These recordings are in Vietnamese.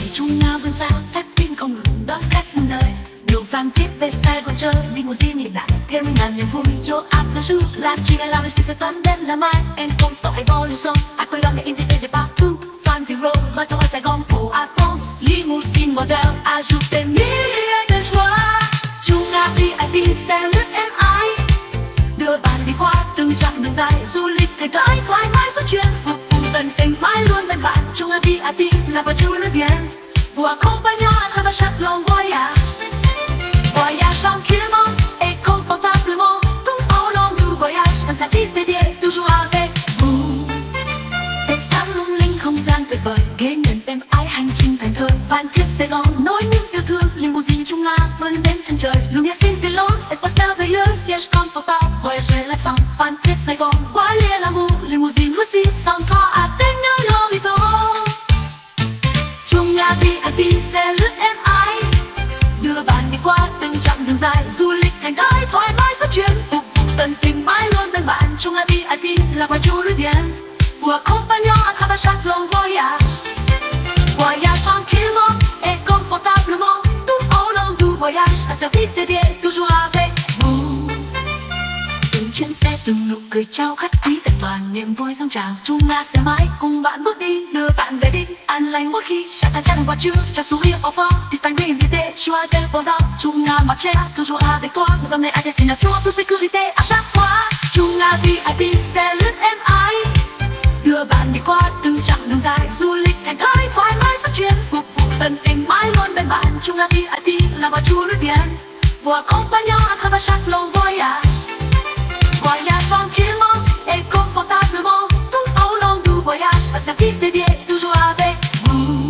Trung Nga vươn xa phép pin không ngừng đón khách muôn nơi. Đường vàng tiếp về Sài Gòn chơi limousine hiện đại thêm ngàn niềm vui. Joe Abdul là chỉ ngày lao đi sẽ toán đến là mai. And không stop evolution. Ai quên lòng để invitation part 2. Fan the road mà trong Sài Gòn của Apple limousine model ajoute milliers de joie. Trung Nga VIP xe lướt em ái đưa bạn đi qua từng chặng đường dài du lịch thành thái thoải mái số chuyện phục vụ tận tình mãi luôn bên bạn. Trung Nga VIP là voiture le bien vous accompagnant à travers chaque long voyage. Voyage tranquillement et confortablement tout au long du voyage. Un service dédié toujours avec vous. Ánh sáng lung linh không gian tuyệt vời ghế ngồi êm ái hành trình thành thơi. Phan Thiết Sài Gòn nối những yêu thương limousine Trung Nga vươn đến chân trời. Lumière scintillante espace merveilleux siège confortable voyager la sang Phan Thiết Sài Gòn voilier l'amour limousine Lucie sans toi atteignant l'horizon. Trung Nga VIP xe lướt êm ái đưa bạn đi qua từng chặng đường dài du lịch thành thái thoải mái rất chuyên phục vụ tận tình mãi luôn bên bạn. Trung Nga VIP là voiture le bien vous accompagnant à travers chaque long voyage. Voyage tranquillement et confortablement tout au long du voyage. Un service dédié toujours avec vous. Từng chuyến xe từng nụ cười trao khách quý vẹn toàn niềm vui dâng trào. Trung Nga sẽ mãi cùng bạn bước đi đưa bạn về đích an lành mỗi khi chaque chặng voiture chaque sourire au fond distingué invité joie de pendant. Trung Nga marche toujours avec toi vous emmener à destination en toute sécurité à chaque fois. Trung Nga VIP xe lướt êm ái đưa bạn đi qua từng chặng đường dài du lịch thành thái thoải mái rất chuyên phục vụ tận tình mãi luôn bên bạn. Trung Nga VIP là voiture le bien vous accompagnant à travers chaque long voyage. Voyage tranquillement et confortablement tout au long du voyage. Un service dédié toujours avec vous.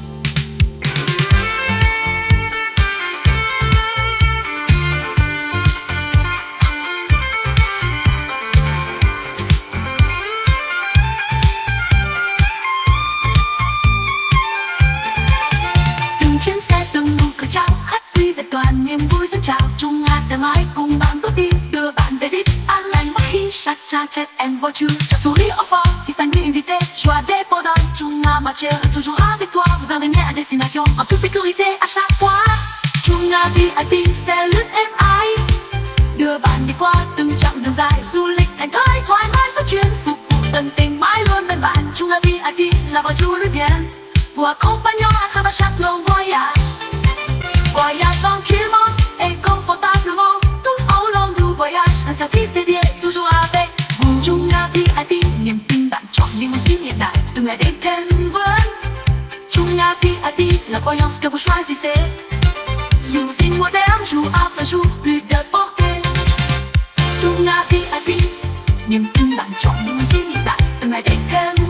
Từng chuyến xe từng nụ cười trao khách quý về toàn niềm vui dâng trào. Trung Nga sẽ mãi cùng bạn bước đi đưa bạn về đích an lành mỗi khi chaque chặng en voiture chaque sourire au fond distingué invité joie de pendant. Trung Nga marche toujours avec toi vous emmener à destination en toute sécurité à chaque fois. Trung Nga VIP xe lướt êm ái đưa bạn đi qua từng chặng đường dài du lịch thành thái thoải mái rất chuyên phục vụ tận tình mãi luôn bên bạn. Trung Nga VIP là voiture le bien vous accompagnant à travers chaque long voyage. Voyage tranquillement et confortablement tout au long du voyage. Un service dédié toujours avec vous. Trung Nga VIP niềm tin bạn chọn limousine hiện đại từng ngày đêm thêm vấn. Trung Nga VIP la voyance que vous choisissez. Limousine moderne jour après jour plus de portée. Trung Nga VIP niềm tin bạn chọn limousine hiện đại từng ngày đêm thêm